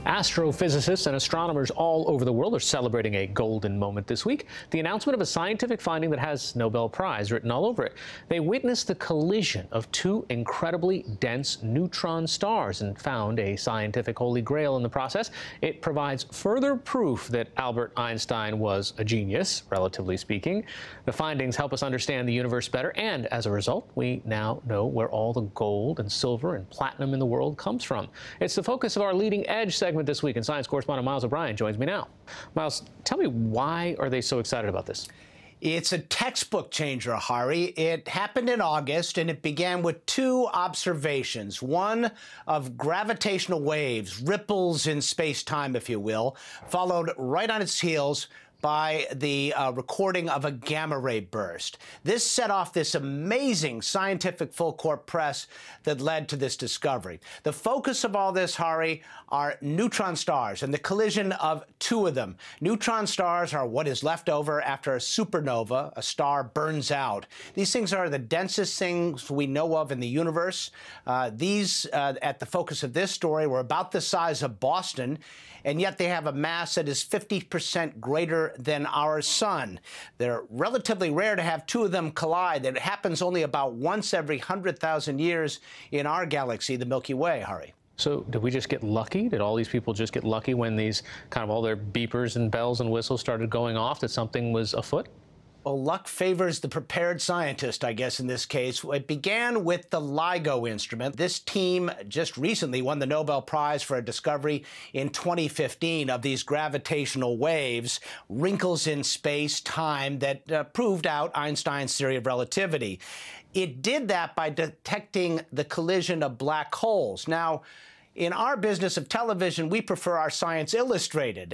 Astrophysicists and astronomers all over the world are celebrating a golden moment this week, the announcement of a scientific finding that has Nobel Prize written all over it. They witnessed the collision of two incredibly dense neutron stars and found a scientific holy grail in the process. It provides further proof that Albert Einstein was a genius, relatively speaking. The findings help us understand the universe better, and as a result, we now know where all the gold and silver and platinum in the world comes from. It's the focus of our Leading Edge segment this week, and science correspondent Miles O'Brien joins me now. Miles, tell me, why are they so excited about this? It's a textbook changer, Hari. It happened in August, and it began with two observations. One of gravitational waves, ripples in space-time, if you will, followed right on its heels by the recording of a gamma-ray burst. This set off this amazing scientific full-court press that led to this discovery. The focus of all this, Hari, are neutron stars and the collision of two of them. Neutron stars are what is left over after a supernova, a star burns out. These things are the densest things we know of in the universe. These, at the focus of this story, were about the size of Boston, and yet they have a mass that is 50% greater than our sun. They're relatively rare to have two of them collide. It happens only about once every 100,000 years in our galaxy, the Milky Way, Hari. So did we just get lucky? Did all these people just get lucky when these kind of all their beepers and bells and whistles started going off that something was afoot? Well, luck favors the prepared scientist, I guess, in this case. It began with the LIGO instrument. This team just recently won the Nobel Prize for a discovery in 2015 of these gravitational waves, wrinkles in space-time that proved out Einstein's theory of relativity. It did that by detecting the collision of black holes. Now, in our business of television, we prefer our science illustrated.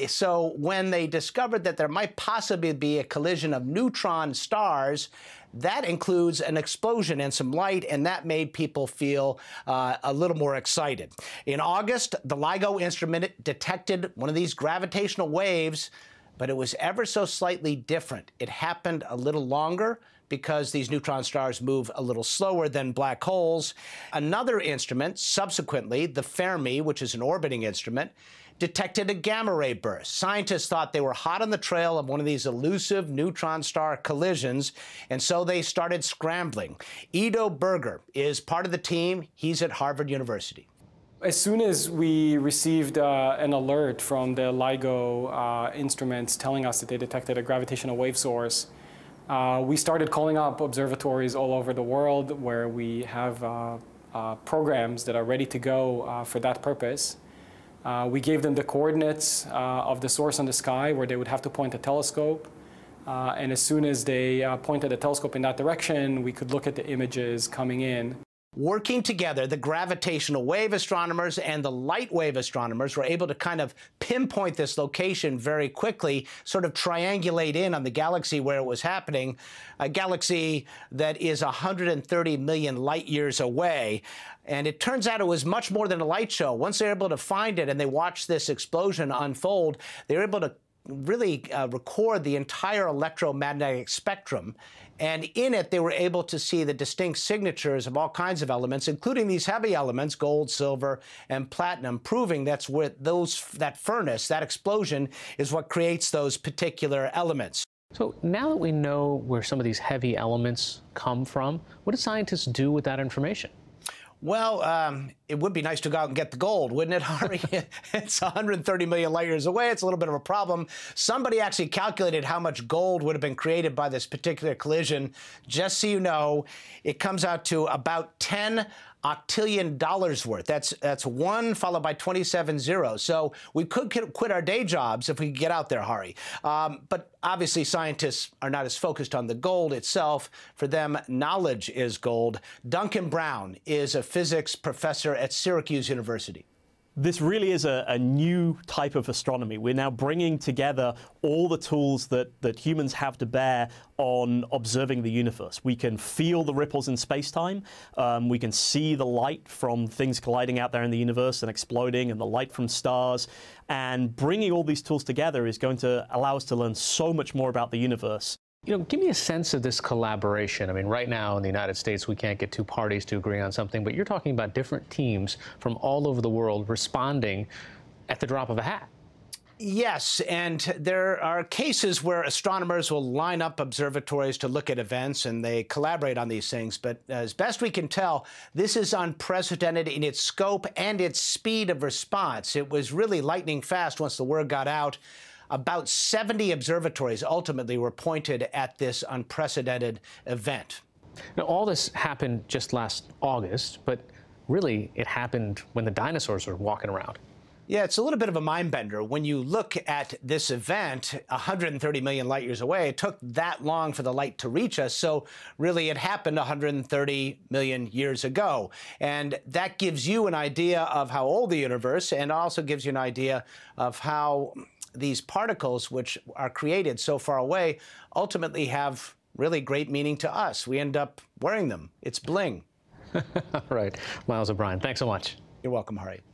So when they discovered that there might possibly be a collision of neutron stars, that includes an explosion and some light, and that made people feel a little more excited. In August, the LIGO instrument detected one of these gravitational waves, but it was ever so slightly different. It happened a little longer because these neutron stars move a little slower than black holes. Another instrument, subsequently, the Fermi, which is an orbiting instrument, detected a gamma-ray burst. Scientists thought they were hot on the trail of one of these elusive neutron star collisions, and so they started scrambling. Ido Berger is part of the team. He's at Harvard University. As soon as we received an alert from the LIGO instruments telling us that they detected a gravitational wave source, we started calling up observatories all over the world where we have programs that are ready to go for that purpose. We gave them the coordinates of the source on the sky where they would have to point a telescope. And as soon as they pointed the telescope in that direction, we could look at the images coming in. Working together, the gravitational wave astronomers and the light wave astronomers were able to kind of pinpoint this location very quickly, sort of triangulate in on the galaxy where it was happening, a galaxy that is 130 million light years away. And it turns out it was much more than a light show. Once they were able to find it and they watched this explosion unfold, they were able to really record the entire electromagnetic spectrum. And in it, they were able to see the distinct signatures of all kinds of elements, including these heavy elements, gold, silver, and platinum, proving that's where that furnace, that explosion, is what creates those particular elements. So now that we know where some of these heavy elements come from, what do scientists do with that information? Well, it would be nice to go out and get the gold, wouldn't it, Hari? It's 130 million light years away. It's a little bit of a problem. Somebody actually calculated how much gold would have been created by this particular collision. Just so you know, it comes out to about 10 octillion dollars worth. That's 1 followed by 27 zeros. So we could quit our day jobs if we could get out there, Hari. But obviously, scientists are not as focused on the gold itself. For them, knowledge is gold. Duncan Brown is a physics professor at Syracuse University. This really is a new type of astronomy. We're now bringing together all the tools that humans have to bear on observing the universe. We can feel the ripples in space-time. We can see the light from things colliding out there in the universe and exploding, and the light from stars. And bringing all these tools together is going to allow us to learn so much more about the universe. You know, give me a sense of this collaboration. I mean, right now in the United States, we can't get two parties to agree on something, but you're talking about different teams from all over the world responding at the drop of a hat. Yes, and there are cases where astronomers will line up observatories to look at events, and they collaborate on these things. But as best we can tell, this is unprecedented in its scope and its speed of response. It was really lightning fast once the word got out. About 70 observatories ultimately were pointed at this unprecedented event. Now, all this happened just last August, but really it happened when the dinosaurs were walking around. Yeah, it's a little bit of a mind bender. When you look at this event 130 million light years away, it took that long for the light to reach us. So really it happened 130 million years ago. And that gives you an idea of how old the universe, and also gives you an idea of how these particles, which are created so far away, ultimately have really great meaning to us. We end up wearing them. It's bling. All right. Miles O'Brien, thanks so much. You're welcome, Hari.